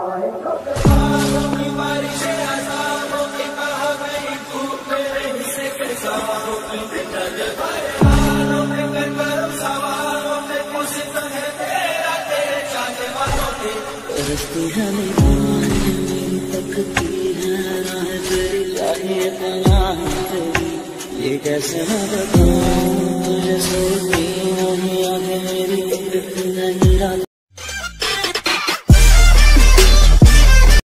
रस्ती है मेरी तकती है राह तेरी चाहिए पनाह तेरी ये कैसे मैं बताऊं तुझे सोती नहीं आगे मेरी नहीं रात